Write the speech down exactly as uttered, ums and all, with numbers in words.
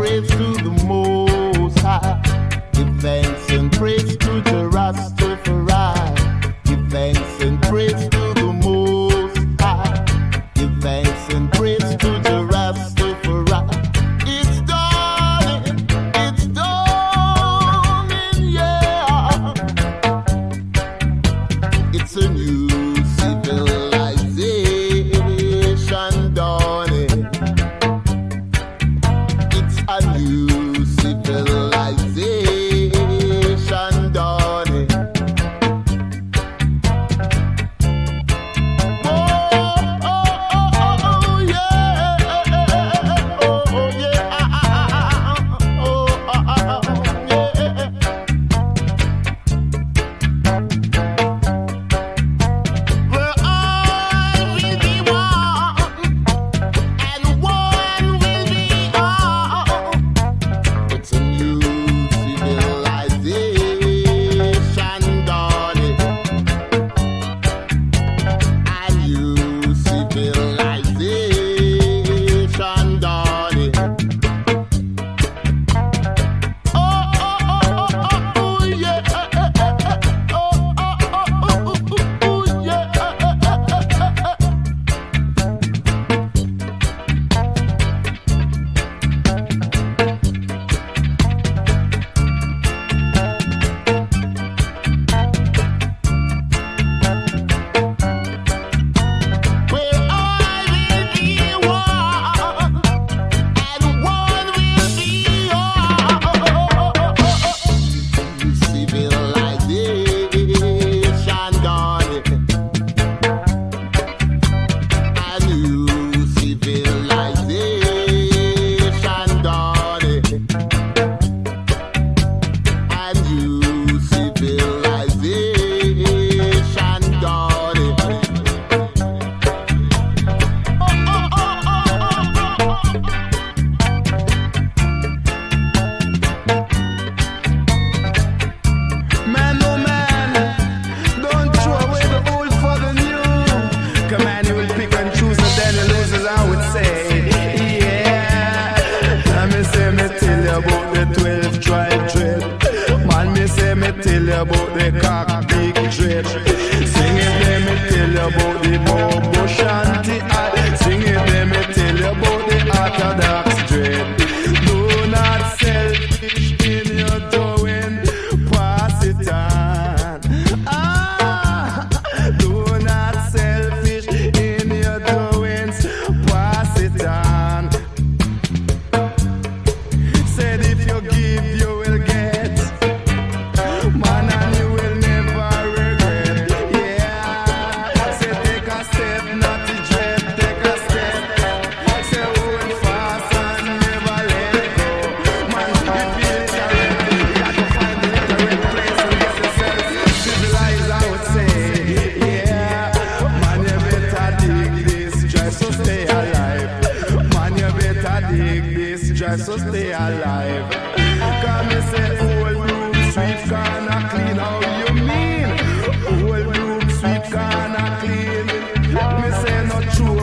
praise to the Most High. Give thanks and praise to the Rastafari. Give thanks and praise to the Most High. Give thanks and praise to the Rastafari. It's dawning, it's dawning, yeah. It's a new civilization dawning. It's a new civilization dawning. Oh, oh, oh, oh, yeah. Oh, yeah. Oh, oh, yeah. We're all will be one, and one will be all. It's a new civilization dawning. A new civilization dawning. Oh, oh, oh, oh, oh, yeah. Oh, oh, oh, oh, oh, yeah. We're all will be one, and one will be all. Civilization dawning. A new civilization dawning. A new civilization dawning. Oh, oh, oh, oh, oh, oh. Man, oh man, don't throw away the old for the new. Come on, you will pick and choose and then you lose, as I would say. Yeah. Let me say, me tell you about the twelve tribe dread. Man, me say, me tell you about the cock big dread. Sing it, let me tell you about the bobo shanty. Sing it, let me tell you about the orthodox dread. Do not selfish in your doing, pass it on. Ah, do not selfish in your doings, pass it on. Said if you give, you will get. Man, and you will never regret. Yeah. Say take a step, not to dread. Take a step. Say hold fast and never let go. Man, if you literally, you got to find the literate place and get yourself civilized, I would say. Yeah. Man, you better dig this, try so stay alive. Man, you better dig this, try so stay alive. Come me say old room sweet corner clean. How you mean? Old room sweet corner clean. Me say not true.